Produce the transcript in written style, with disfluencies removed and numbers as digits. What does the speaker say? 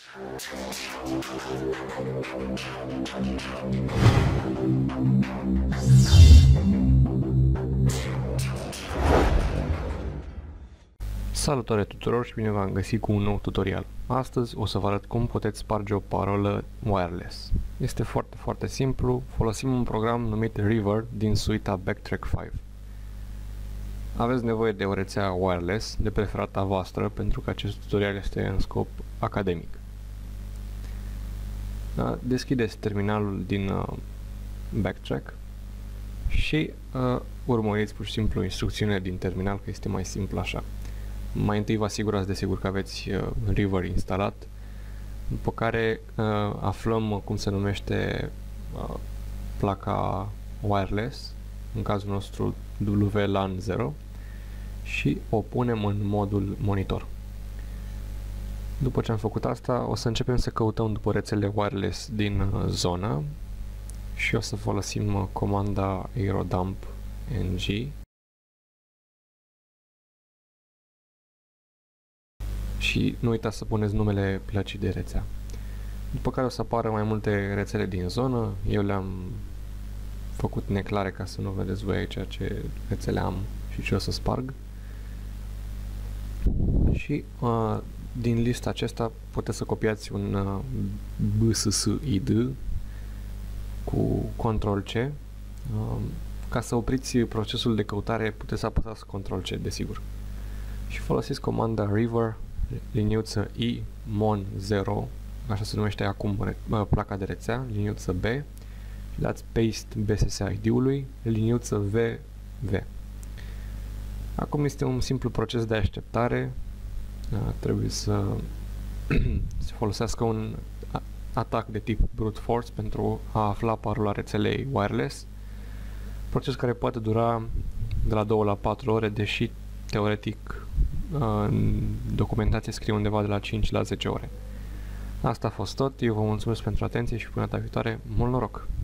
Salutare tuturor și bine v-am găsit cu un nou tutorial. Astăzi o să vă arăt cum puteți sparge o parolă wireless. Este foarte simplu, folosim un program numit River din suita Backtrack 5. Aveți nevoie de o rețea wireless, de preferat a voastră, pentru că acest tutorial este în scop academic. Deschideți terminalul din Backtrack și urmăriți pur și simplu instrucțiunile din terminal, că este mai simplu așa. Mai întâi vă asigurați desigur că aveți River instalat, după care aflăm cum se numește placa wireless, în cazul nostru WLAN 0, și o punem în modul monitor. După ce am făcut asta, o să începem să căutăm după rețele wireless din zonă și o să folosim comanda aerodump ng. Și nu uitați să puneți numele plăcii de rețea. După care o să apară mai multe rețele din zonă. Eu le-am făcut neclare ca să nu vedeți voi aici ce rețele am și ce o să sparg. Și din lista acesta puteți să copiați un BSSID cu Ctrl-C. Ca să opriți procesul de căutare puteți să apăsați Ctrl-C, desigur. Și folosiți comanda River liniuță I mon 0, așa se numește acum placa de rețea, liniuță B, și dați paste BSSID-ului, liniuță VV. Acum este un simplu proces de așteptare, trebuie să se folosească un atac de tip brute force pentru a afla parola rețelei wireless, proces care poate dura de la 2 la 4 ore, deși teoretic în documentație scrie undeva de la 5 la 10 ore. Asta a fost tot, eu vă mulțumesc pentru atenție și până data viitoare, mult noroc!